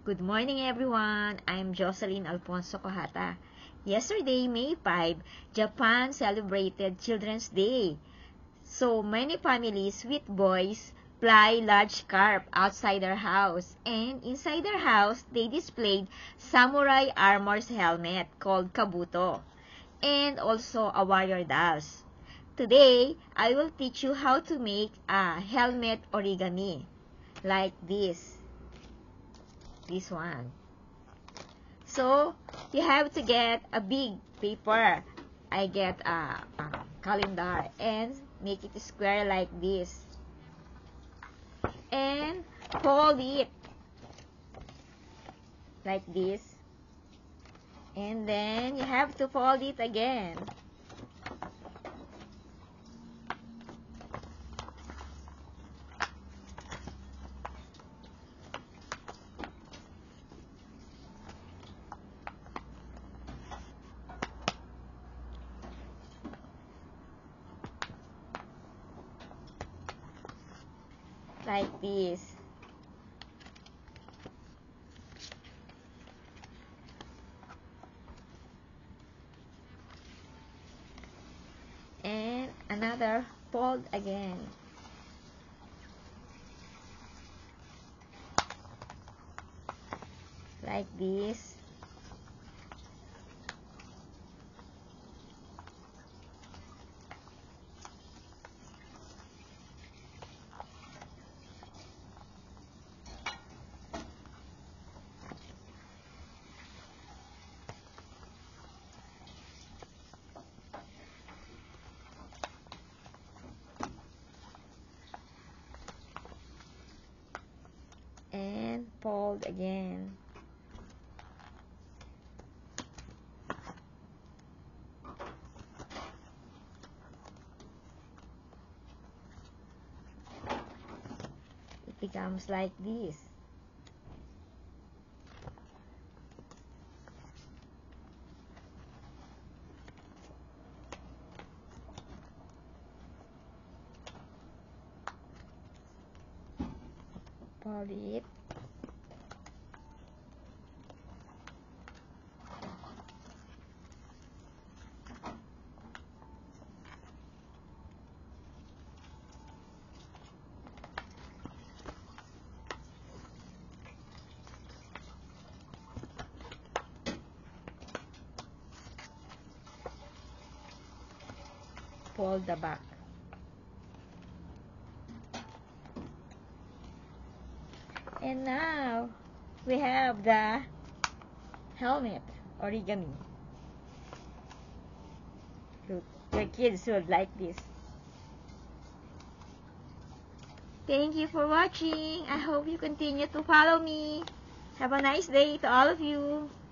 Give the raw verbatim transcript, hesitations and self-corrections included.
Good morning, everyone. I'm Jocelyn Alfonso Kohata. Yesterday, May fifth, Japan celebrated Children's Day. So many families with boys fly large carp outside their house, and inside their house, they displayed samurai armor's helmet called kabuto, and also a warrior dolls. Today, I will teach you how to make a helmet origami, like this. This one. So, you have to get a big paper. I get a, a calendar and make it square like this. And fold it like this. And then you have to fold it again. Like this. And another fold again. Like this. And fold again. It becomes like this. Fold it. Fold the back. And now we have the helmet origami. Look, your kids would like this. Thank you for watching. I hope you continue to follow me. Have a nice day to all of you.